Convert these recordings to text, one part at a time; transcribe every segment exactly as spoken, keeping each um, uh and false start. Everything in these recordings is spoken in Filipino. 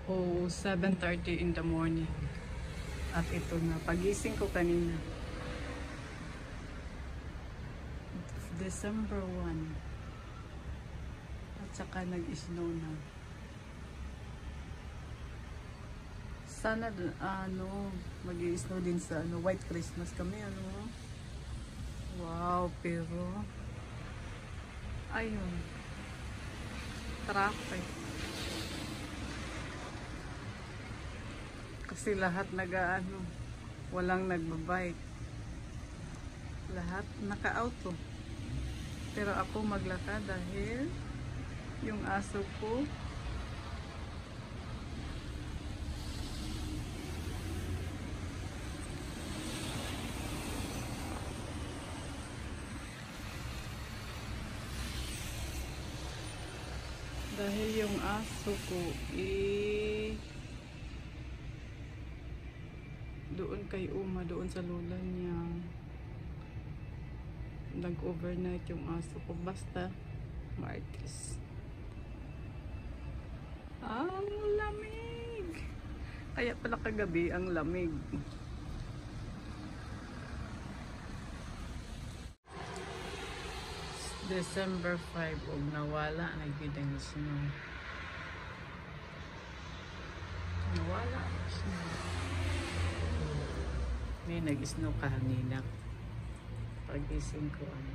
O seven thirty in the morning. At ito na, pagising ko kanina. December first. At saka nag-snow na. Sana ano, mag-i-snow din sa ano, White Christmas kami ano. Wow, pero ayun. Traffic. Kasi lahat nag-ano, walang nagbabike. Lahat naka-auto. Pero ako maglakad dahil yung aso ko dahil yung aso ko eh doon kay Uma, doon sa lola niya. Nag-overnight yung aso ko. Basta Martis. Ang lamig! Kaya pala kagabi ang lamig. December fifth og nawala na gyud ang snow. Nawala ang snow. May nag-snow kahangina. Pagising ko ano.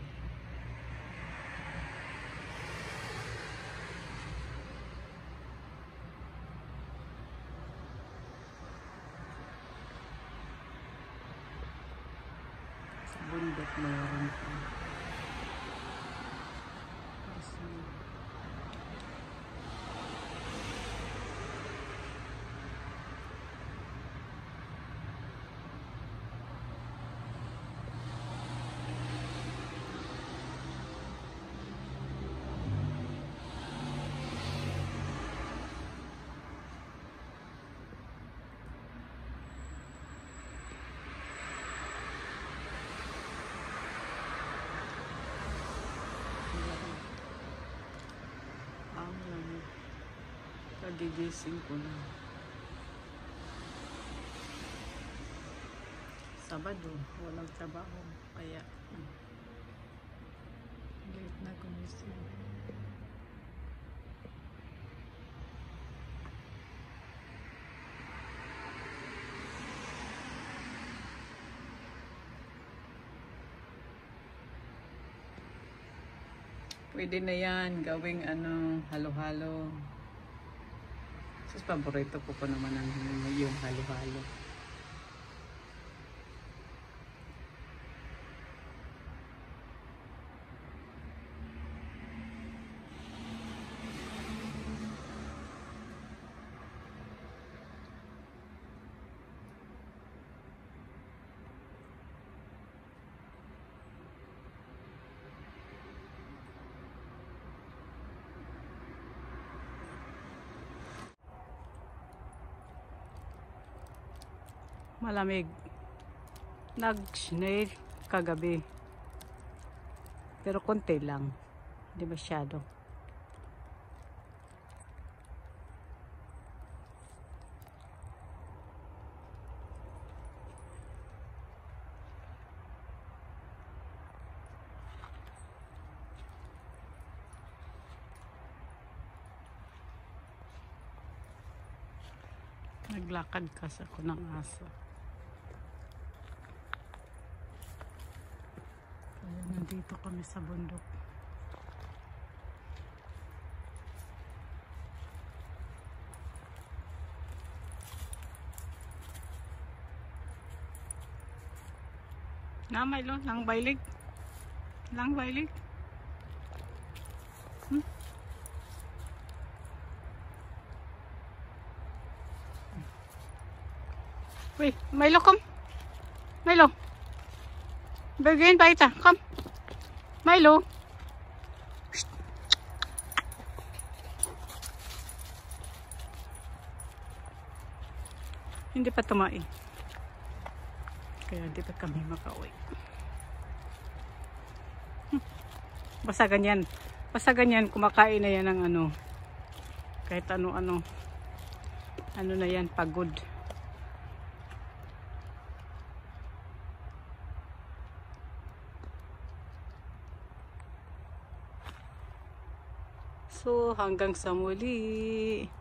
Sa bundok mayroon pa. Pagigising ko na. Sabado, walang trabaho. Kaya, hmm, late na gumising. Pwede na yan, gawing ano, halo-halo. Sus, paborito ko po naman ang yung halo-halo. Malamig. Nag-snow kagabi. Pero konti lang. Hindi masyado. Naglakad kasi ako ng aso. Kaya nandito kami sa bundok. Na Milo, lang bailig. Lang bailig. Hmm? Wait, Milo, come. Milo. Begin, Baita, come. Milo. Shh. Hindi pa tumain. Kaya hindi pa kami makauwi. Hmm. Basta ganyan. Basta ganyan, kumakain na yan ng ano. Kahit ano-ano. ano na yan, pagod. So, hanggang sa muli.